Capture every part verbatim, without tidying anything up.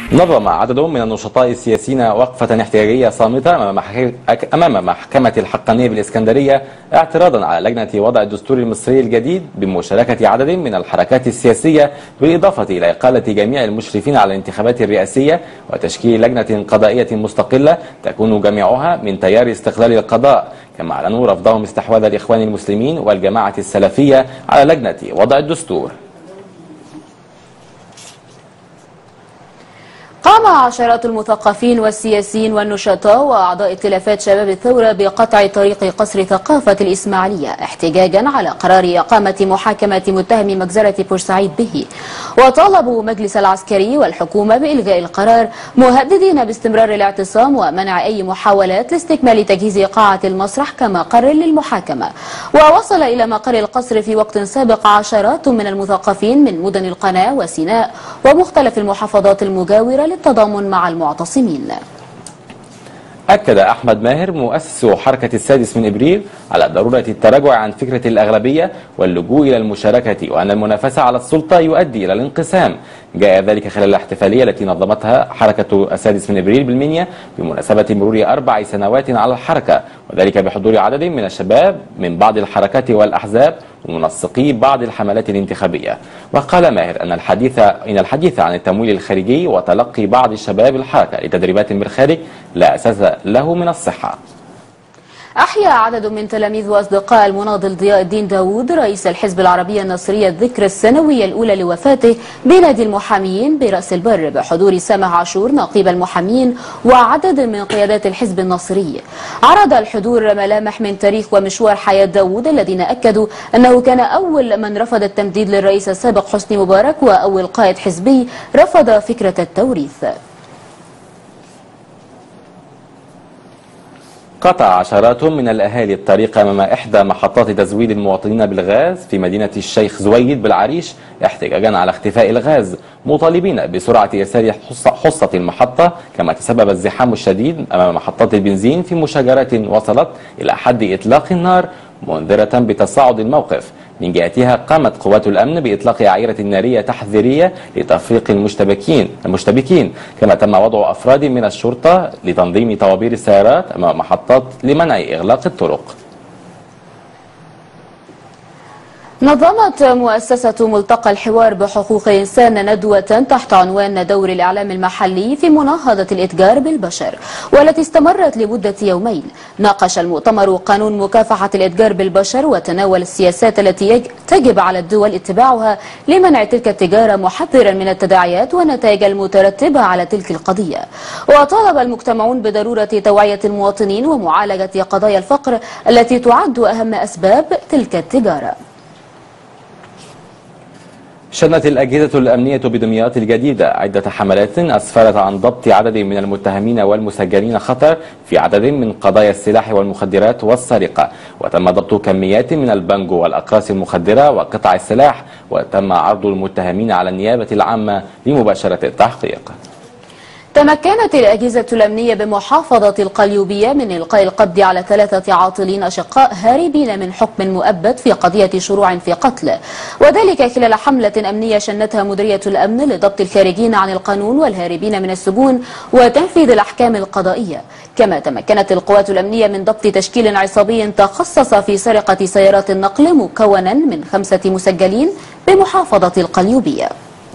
نظم عدد من النشطاء السياسيين وقفة احتجاجية صامتة أمام محكمة الحقانية بالإسكندرية اعتراضا على لجنة وضع الدستور المصري الجديد بمشاركة عدد من الحركات السياسية، بالإضافة إلى إقالة جميع المشرفين على الانتخابات الرئاسية وتشكيل لجنة قضائية مستقلة تكون جميعها من تيار استقلال القضاء، كما أعلنوا رفضهم استحواذ الإخوان المسلمين والجماعة السلفية على لجنة وضع الدستور. قام عشرات المثقفين والسياسيين والنشطاء وأعضاء ائتلافات شباب الثورة بقطع طريق قصر ثقافة الإسماعيلية احتجاجا على قرار إقامة محاكمة متهم مجزرة بورسعيد به، وطالبوا مجلس العسكري والحكومة بإلغاء القرار، مهددين باستمرار الاعتصام ومنع أي محاولات لاستكمال تجهيز قاعة المسرح كمقر للمحاكمة. ووصل إلى مقر القصر في وقت سابق عشرات من المثقفين من مدن القناة وسيناء ومختلف المحافظات المجاورة للتضامن مع المعتصمين. أكد أحمد ماهر مؤسس حركة السادس من إبريل على ضرورة التراجع عن فكرة الأغلبية واللجوء إلى المشاركة، وأن المنافسة على السلطة يؤدي إلى الانقسام. جاء ذلك خلال الاحتفالية التي نظمتها حركة السادس من إبريل بالمنيا بمناسبة مرور أربع سنوات على الحركة، وذلك بحضور عدد من الشباب من بعض الحركات والأحزاب ومنسقي بعض الحملات الانتخابية. وقال ماهر أن الحديث إن الحديث عن التمويل الخارجي وتلقي بعض الشباب الحركة لتدريبات بالخارج لا أساس له من الصحة. أحيا عدد من تلاميذ وأصدقاء المناضل ضياء الدين داوود رئيس الحزب العربية النصرية الذكرى السنوية الأولى لوفاته بنادي المحامين برأس البر بحضور سامح عاشور نقيب المحامين وعدد من قيادات الحزب النصري. عرض الحضور ملامح من تاريخ ومشوار حياة داوود الذين أكدوا أنه كان أول من رفض التمديد للرئيس السابق حسني مبارك وأول قائد حزبي رفض فكرة التوريث. قطع عشرات من الأهالي الطريق أمام إحدى محطات تزويد المواطنين بالغاز في مدينة الشيخ زويد بالعريش احتجاجا على اختفاء الغاز، مطالبين بسرعة إرسال حصة المحطة، كما تسبب الزحام الشديد أمام محطات البنزين في مشاجرات وصلت إلى حد إطلاق النار، منذرة بتصاعد الموقف. من جهتها قامت قوات الأمن بإطلاق أعيرة نارية تحذيرية لتفريق المشتبكين المشتبكين كما تم وضع أفراد من الشرطة لتنظيم طوابير السيارات أمام محطات لمنع إغلاق الطرق. نظمت مؤسسة ملتقى الحوار بحقوق الإنسان ندوة تحت عنوان دور الإعلام المحلي في مناهضة الإتجار بالبشر، والتي استمرت لمدة يومين. ناقش المؤتمر قانون مكافحة الإتجار بالبشر وتناول السياسات التي تجب على الدول اتباعها لمنع تلك التجارة، محذرا من التداعيات والنتائج المترتبة على تلك القضية. وطالب المجتمعون بضرورة توعية المواطنين ومعالجة قضايا الفقر التي تعد أهم أسباب تلك التجارة. شنت الأجهزة الأمنية بدمياط الجديدة عدة حملات أسفرت عن ضبط عدد من المتهمين والمسجلين خطر في عدد من قضايا السلاح والمخدرات والسرقة، وتم ضبط كميات من البانجو والأقراص المخدرة وقطع السلاح، وتم عرض المتهمين على النيابة العامة لمباشرة التحقيق. تمكنت الأجهزة الأمنية بمحافظة القليوبية من إلقاء القبض على ثلاثة عاطلين أشقاء هاربين من حكم مؤبد في قضية شروع في قتل، وذلك خلال حملة أمنية شنتها مديرية الأمن لضبط الخارجين عن القانون والهاربين من السجون وتنفيذ الأحكام القضائية. كما تمكنت القوات الأمنية من ضبط تشكيل عصابي تخصص في سرقة سيارات النقل مكونا من خمسة مسجلين بمحافظة القليوبية.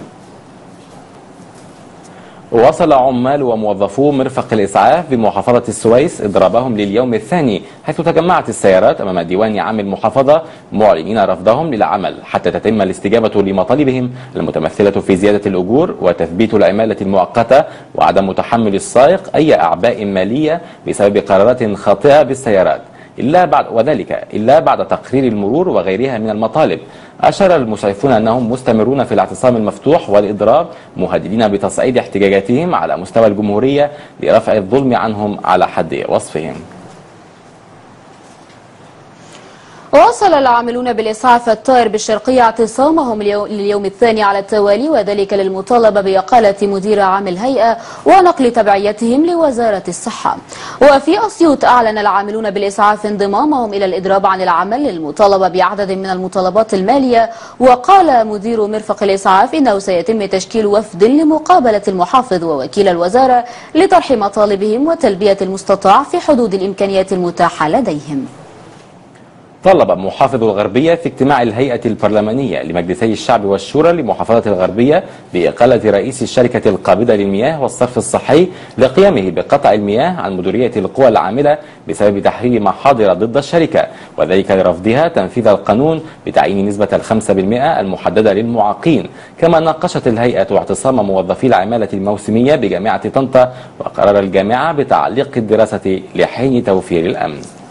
وصل عمال وموظفو مرفق الإسعاف بمحافظة السويس إضرابهم لليوم الثاني، حيث تجمعت السيارات أمام ديوان عام المحافظة معلنين رفضهم للعمل حتى تتم الاستجابة لمطالبهم المتمثلة في زيادة الأجور وتثبيت العمالة المؤقتة وعدم تحمل السائق أي أعباء مالية بسبب قرارات خاطئة بالسيارات، إلا بعد وذلك إلا بعد تقرير المرور وغيرها من المطالب. أشار المسعفون أنهم مستمرون في الاعتصام المفتوح والإضراب، مهددين بتصعيد احتجاجاتهم على مستوى الجمهورية لرفع الظلم عنهم على حد وصفهم. واصل العاملون بالإسعاف الطائر بالشرقية اعتصامهم لليوم الثاني على التوالي، وذلك للمطالبة بإقالة مدير عام الهيئة ونقل تبعيتهم لوزارة الصحة. وفي أسيوط أعلن العاملون بالإسعاف انضمامهم إلى الإضراب عن العمل للمطالبة بعدد من المطالبات المالية. وقال مدير مرفق الإسعاف إنه سيتم تشكيل وفد لمقابلة المحافظ ووكيل الوزارة لطرح مطالبهم وتلبية المستطاع في حدود الإمكانيات المتاحة لديهم. طلب محافظ الغربية في اجتماع الهيئة البرلمانية لمجلسي الشعب والشورى لمحافظة الغربية بإقالة رئيس الشركة القابضة للمياه والصرف الصحي لقيامه بقطع المياه عن مديرية القوى العاملة بسبب تحرير محاضر ضد الشركة، وذلك لرفضها تنفيذ القانون بتعيين نسبة الخمسة بالمئة المحددة للمعاقين. كما ناقشت الهيئة اعتصام موظفي العمالة الموسمية بجامعة طنطا وقرار الجامعة بتعليق الدراسة لحين توفير الأمن.